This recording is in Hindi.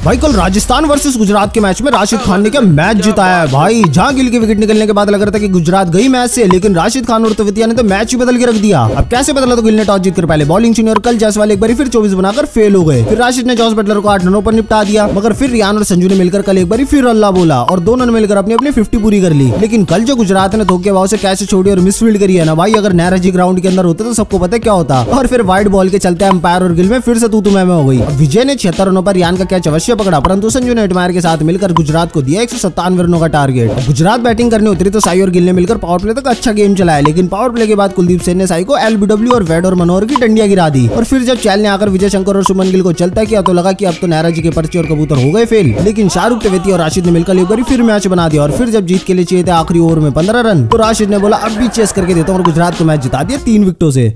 भाई कल राजस्थान वर्सेस गुजरात के मैच में राशिद खान ने क्या मैच जिताया है भाई। जहां गिल के विकेट निकलने के बाद लग रहा था कि गुजरात गई मैच से, लेकिन राशिद खान और तवेतिया ने तो मैच ही बदल के रख दिया। अब कैसे बदला, तो गिल ने टॉस जीतकर पहले बॉलिंग चुनी और कल जायसवाल एक बार फिर 24 बनाकर फेल हो गए। फिर राशिद ने जॉस बटलर को 8 रनों पर निपटा दिया, मगर फिर रियान और संजू ने मिलकर कल एक बार फिर अल्लाह बोला और दोनों ने मिलकर अपनी अपनी 50 पूरी कर ली। लेकिन कल जो गुजरात ने धोखे भाव से कैच छोड़ी और मिसफील्ड करी है ना भाई, अगर नहराजी ग्राउंड के अंदर होते तो सबको पता क्या होता। और फिर वाइड बॉल के चलते अंपायर और गिल में फिर से तू मैं हो गई। विजय ने 76 रनों पर रियान का कैच अवश्य पकड़ा, परंतु संजू ने एडमायर के साथ मिलकर गुजरात को दिया 197 रनों का टारगेट। गुजरात बैटिंग करने उतरी तो साई और गिल ने मिलकर पावर प्ले तक अच्छा गेम चलाया, लेकिन पावर प्ले के बाद कुलदीप सेन ने साई को एलबीडब्ल्यू और वैड और मनोहर की डंडियां गिरा दी। और फिर जब चैल ने आकर विजय शंकर और सुमन गिल को चलता किया तो लगा कि अब तो नहराजी के पर्चे और कबूतर हो गए फेल। लेकिन शाहरुख तवेती और राशिद ने मिलकर एक बार फिर मैच बना दिया। और फिर जब जीत के लिए चाहिए थे आखिरी ओवर में 15 रन, तो राशिद ने बोला अब भी चेस करके देता हूँ और गुजरात को मैच जिता दिया 3 विकेटों से।